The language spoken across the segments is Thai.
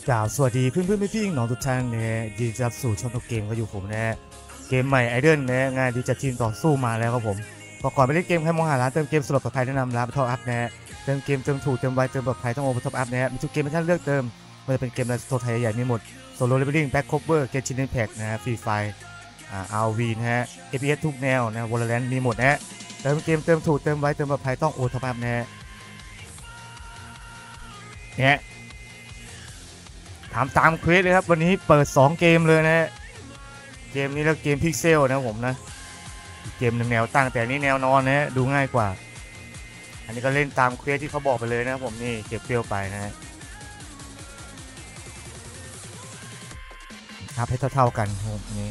กล่าวสวัสดีเพื่อนพี่น้องทุกท่านนะฮะยินดีต้อนรับสู่ช่องตัวเกมก็อยู่ผมนะฮะเกมใหม่ไอเดนนะงานดีจัดทีมต่อสู้มาแล้วครับผมก่อนไปเล่นเกมใครมองหาร้านเติมเกมสำหรับปลอดภัยแนะนำร้านท็อปอัพนะฮะเติมเกมเติมถูกเติมไวเติมปลอดภัยต้องโอเวอร์ท็อปอัพนะฮะมีทุกเกมให้ท่านเลือกเติมมันจะเป็นเกมในโซนไทยใหญ่มีหมดโซโล่เลเวลลิ่งแบ็คโคเวอร์เกมชินเนนแพ็กนะฮะฟรีไฟRV นะฮะ FPS ทุกแนวนะวอลเลนมีหมดนะฮะเติมเกมเติมถูกเติมไวเติมปลอดภัยต้องโอเวอร์ท็อปอัพนะฮะเนี่ยถามตามเควสเลยครับวันนี้เปิด2เกมเลยนะฮะเกมนี้แล้วเกมพิกเซลนะผมนะเกมแนวตั้งแต่นี้แนวนอนนะฮะดูง่ายกว่าอันนี้ก็เล่นตามเควสที่เขาบอกไปเลยนะผมนี่เก็บเฟี้ยวไปนะฮะนับให้เท่ากันครับนี้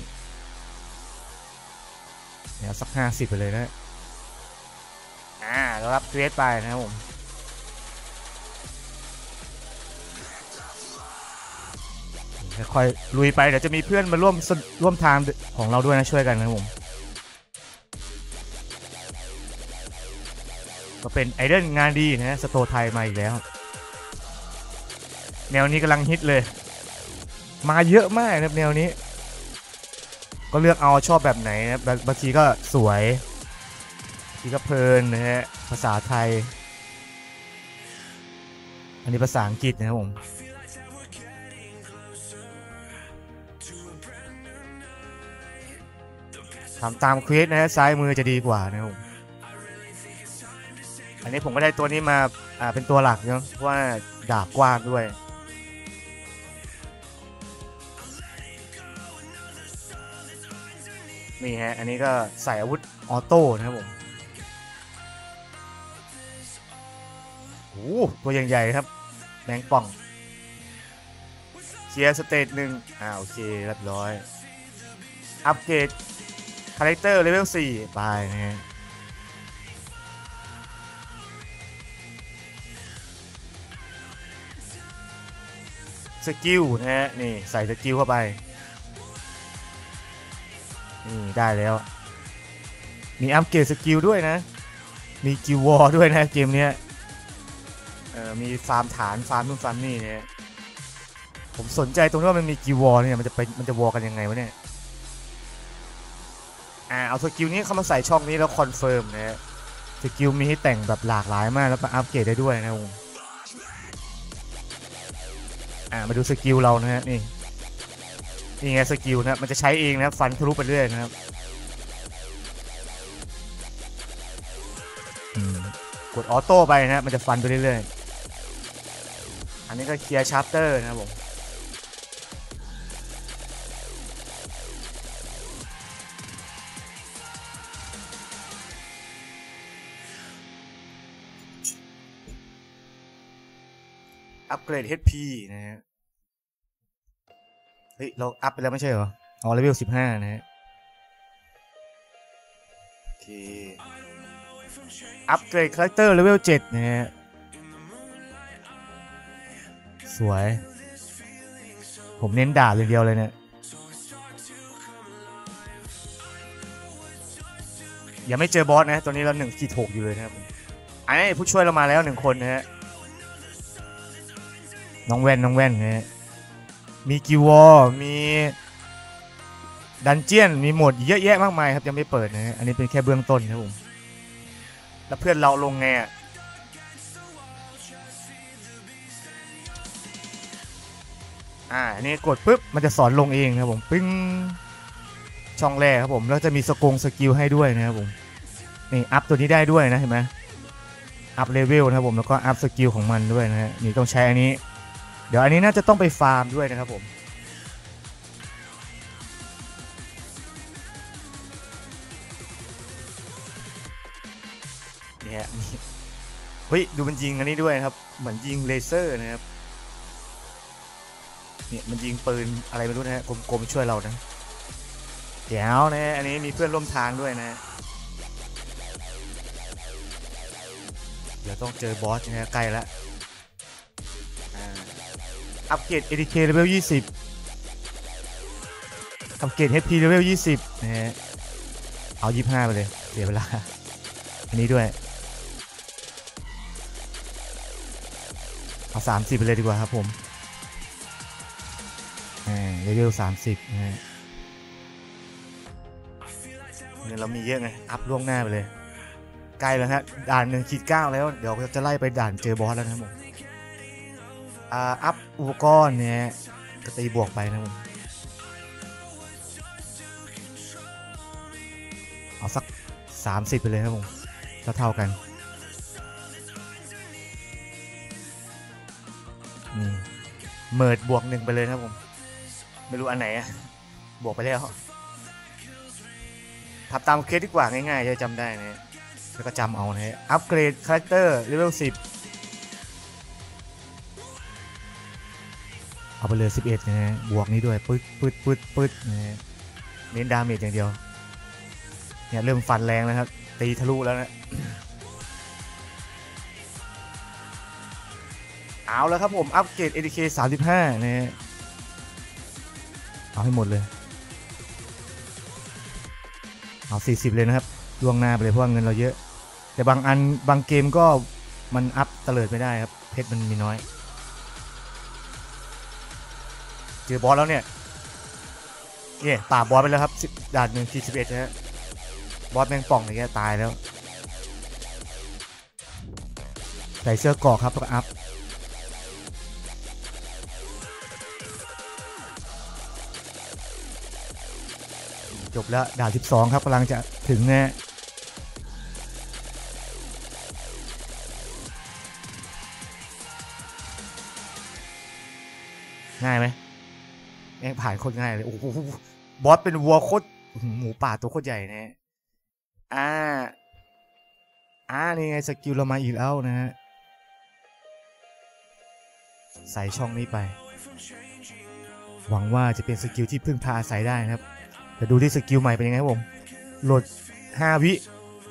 เดี๋ยวสัก50ไปเลยนะเรารับเควสไปนะครับผมค่อยลุยไปเดี๋ยวจะมีเพื่อนมาร่วมทางของเราด้วยนะช่วยกันนะครับผมก็เป็นไอเดนงานดีนะสโตไทยมาอีกแล้วแนวนี้กำลังฮิตเลยมาเยอะมากนะแนวนี้ก็เลือกเอาชอบแบบไหนนะบางทีก็สวยบางทีก็เพลินนะฮะภาษาไทยอันนี้ภาษาอังกฤษนะครับผมทำตามเควสนะฮะซ้ายมือจะดีกว่านะครับผมอันนี้ผมก็ได้ตัวนี้มาเป็นตัวหลักเนาะเพราะว่าดาบกว้างด้วยนี่ฮะอันนี้ก็ใส่อาวุธออโต้นะครับผมโอ้ตัวใหญ่ๆครับแมงป่องเคลียร์สเตจหนึ่งโอเคเรียบร้อยอัปเกรดคาแรคเตอร์เลเวล4ไปนะฮะสกิลนะฮะนี่ใส่สกิลเข้าไปนี่ได้แล้วมีอัปเกรดสกิลด้วยนะมีกิลวอร์ด้วยนะเกมนี้มีฟาร์มฐานฟาร์มนู่นฟาร์มนี่เนี่ยผมสนใจตรงที่ว่ามันมีกิลวอร์เนี่ยมันจะวอร์กันยังไงวะเนี่ยเอาสกิลนี้เข้ามาใส่ช่องนี้แล้วคอนเฟิร์มนะฮะสกิลมีให้แต่งแบบหลากหลายมากแล้วก็อัปเกรดได้ด้วยนะผมมาดูสกิลเรานะฮะนี่ไงสกิลนะมันจะใช้เองนะฟันทะลุไปเรื่อยนะครับกดออโต้ไปนะมันจะฟันไปเรื่อยๆอันนี้ก็เคลียร์ชาร์ปเตอร์นะครับผมอัปเกรด HP นะฮะเฮ้ยเราอัพไปแล้วไม่ใช่เหรอเลเวล15นะฮะโอเคอัปเกรดคาแรคเตอร์เลเวล7นะฮะสวยผมเน้นด่าเลยเดียวเลยเนี่ยยังไม่เจอบอสนะตอนนี้เรา1-6อยู่เลยนะครับผู้ช่วยเรามาแล้ว1คนนะฮะน้องแว่นนะฮะมีกิวอร์มีดันเจียนมีโหมดเยอะแยะมากมายครับยังไม่เปิดนะฮะอันนี้เป็นแค่เบื้องต้นครับผมแล้วเพื่อนเราลงไงอันนี้กดปุ๊บมันจะสอนลงเองครับผมปึ้งช่องแรกครับผมแล้วจะมีสกิลให้ด้วยนะครับผมนี่อัพตัวนี้ได้ด้วยนะเห็นไหมอัพเลเวลนะครับผมแล้วก็อัพสกิลของมันด้วยนะฮะนี่ต้องใช้อันนี้เดี๋ยวอันนี้น่าจะต้องไปฟาร์มด้วยนะครับผมเนี่ยเฮ้ยดูมันยิงอันนี้ด้วยครับเหมือนยิงเลเซอร์นะครับเนี่ยมันยิงปืนอะไรไม่รู้นะฮะกลมๆช่วยเรานะเดี๋ยวนะอันนี้มีเพื่อนร่วมทางด้วยนะเดี๋ยวต้องเจอบอสนะใกล้แล้วอัปเกรด ATK เลเวล20อัปเกรด HP เลเวล20นะฮะเอา25ไปเลยเสียเวลาอันนี้ด้วยเอา30ไปเลยดีกว่าครับผมเลเวล30นะฮะเนี่ยเรามีเยอะไงอัพล่วงหน้าไปเลยใกล้แล้วฮะด่าน1-9แล้วเดี๋ยวจะไล่ไปด่านเจอบอสแล้วนะครับผมอัพอุปกรณ์เนี่ยก็ตีบวกไปนะผมเอาสัก30ไปเลยครับผมเท่ากันนี่เมิร์ดบวก1ไปเลยครับผมไม่รู้อันไหนอะบวกไปแล้วทำตามเคสดีกว่าง่ายๆจะจำได้นะแล้วก็จำเอานะฮะอัปเกรดคาแรคเตอร์เลเวล10เอาไปเลย11นะฮะบวกนี้ด้วยปึ๊ดนะฮะเน้นดาเมจอย่างเดียวเนี่ยเริ่มฟันแรงแล้วครับตีทะลุแล้วนะเอาแล้วครับผมอัปเกรด ADK 35นะฮะเอาให้หมดเลยเอา40เลยนะครับล่วงหน้าไปเลยเพราะว่าเงินเราเยอะแต่บางเกมก็มันอัพเตลิดไม่ได้ครับเพชรมันมีน้อยเจอบอสแล้วเนี่ยป่าบอสไปแล้วครับด่าน1-11นะฮะบอสแมงป่องอย่างเงี้ยตายแล้วใส่เสื้อเกราะครับแล้วก็อัพจบแล้วด่าน12ครับกำลังจะถึงนะง่ายไหมผ่านโคตรง่ายเลยโอ้โหบอสเป็นวัวโคตรหมูป่าตัวโคตรใหญ่นะนี่ไงสกิลเรามาอีกแล้วนะฮะใส่ช่องนี้ไปหวังว่าจะเป็นสกิลที่พึ่งพาอาศัยได้นะครับแต่ดูที่สกิลใหม่เป็นยังไงครับผมโหลด5 วิ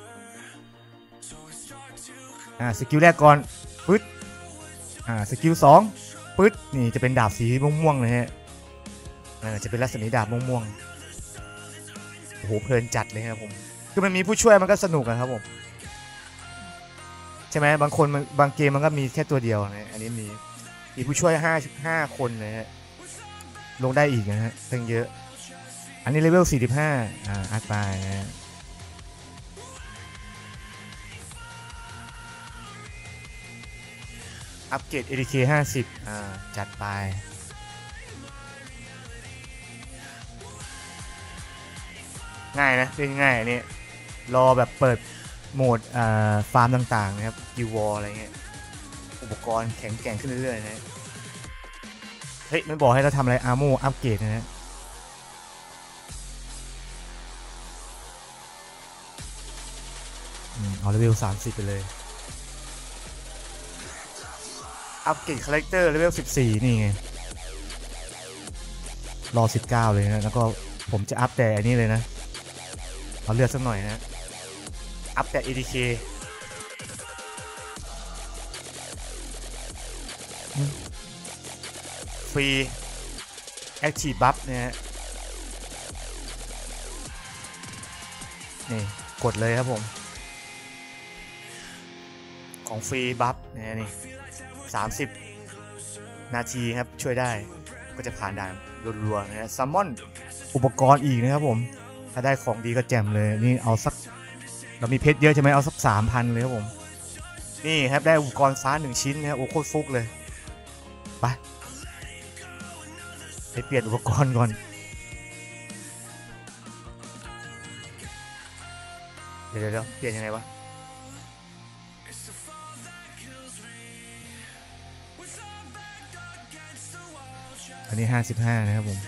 สกิลแรกก่อนปึ๊ดสกิล2ปึ๊ดนี่จะเป็นดาบสีม่วงๆเลยฮะจะเป็นลักษณะดาบม่วงๆโอ้โหเพลินจัดเลยครับผมคือมันมีผู้ช่วยมันก็สนุกนะครับผมใช่ไหมบางเกมมันก็มีแค่ตัวเดียวนะอันนี้มีผู้ช่วย5คนนะฮะลงได้อีกนะฮะตั้งเยอะอันนี้เลเวล45อัดไปนะอัปเกรด ADK 50จัดไปง่ายนะเล่นง่ายอันนี้รอแบบเปิดโหมดฟาร์มต่างๆนะครับกิววอลอะไรเงี้ยอุปกรณ์แข็งแกร่งขึ้นเรื่อยๆนะเฮ้ยมันบอกให้เราทำอะไรอาร์โมอัปเกรดนะฮะเอาเลเวล30ไปเลยอัปเกรดคาแรคเตอร์เลเวล14นี่ไงรอ19เลยนะแล้วก็ผมจะอัพแต่อันนี้เลยนะเอาเลือดสักหน่อยนะอัพแต่ ADK ฟรี Active Buff เนี่ยนี่กดเลยครับผมของฟรีบัฟเนี่ยนี่30 นาทีครับช่วยได้ก็จะผ่านด่านรัวๆนะฮะซัมมอนอุปกรณ์อีกนะครับผมถ้าได้ของดีก็แจ่มเลยนี่เอาสักเรามีเพชรเยอะใช่ไหมเอาสัก 3,000 เลยครับผมนี่ครับได้อุปกรณ์ฟ้า1ชิ้นนะครับโอ้โคตรฟุกเลยไปเปลี่ยนอุปกรณ์ก่อนเดี๋ยวเปลี่ยนยังไงวะอันนี้55นะครับผม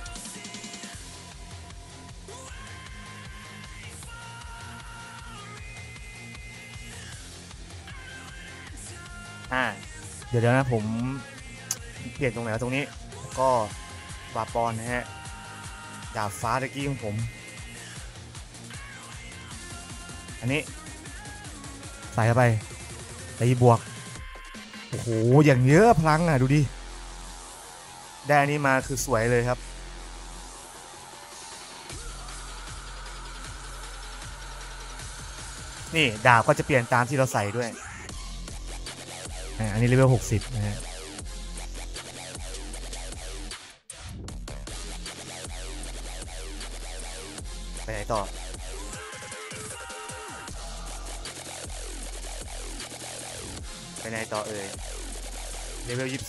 เดี๋ยวนะผมเปลี่ยนตรงไหนตรงนี้ก็วาปอนนะฮะดาบฟ้าตะกี้ของผมอันนี้ใส่เข้าไปตีบวกโอ้โหอย่างเยอะพลังดูดิได้อันนี้มาคือสวยเลยครับนี่ดาบก็จะเปลี่ยนตามที่เราใส่ด้วยอันนี้เลเวล60นะฮะไปไหนต่อไปไหนต่อเอ่ยเลเวล22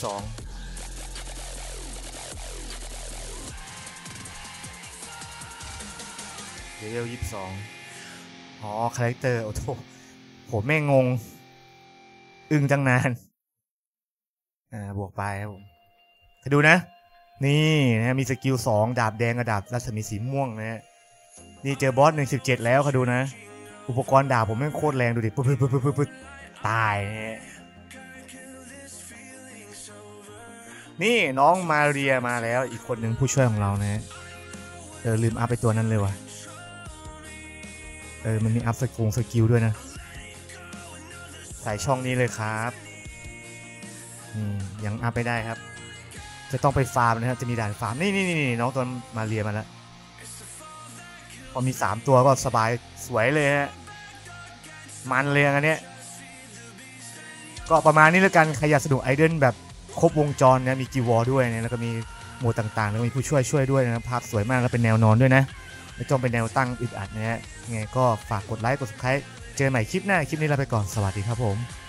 เลเวล22อ๋อคาแรคเตอร์โอ้โหผมแม่งงอึ้งจังนานบวกไปครับผมดูนะนี่นะมีสกิล2ดาบแดงกับดาบรัศมีสีม่วงนะนี่เจอบอส117แล้วดูนะอุปกรณ์ดาบผมแม่งโคตรแรงดูดิปึ๊บตายนี่น้องมาเรียมาแล้วอีกคนหนึ่งผู้ช่วยของเรานะลืมอัพไปตัวนั้นเลยว่ะมันมีอัพสกิลด้วยนะใส่ช่องนี้เลยครับยังอัพไม่ได้ครับจะต้องไปฟาร์มนะครับจะมีด่านฟาร์มนี่น้องตัวมาเรียมาแล้วพอมี3ตัวก็สบายสวยเลยฮะมันเลยอันเนี้ยก็ประมาณนี้แล้วกันใครอยากสนุกไอเดนแบบครบวงจรนะมีกิวอร์ด้วยนะแล้วก็มีโหมดต่างๆแล้วก็มีผู้ช่วยด้วยนะภาพสวยมากแล้วเป็นแนวนอนด้วยนะไม่ต้องเป็นแนวตั้งอึดอัดนะฮะไงก็ฝากกดไลค์กด Subscribe เจอใหม่คลิปหน้าคลิปนี้ลาไปก่อนสวัสดีครับผม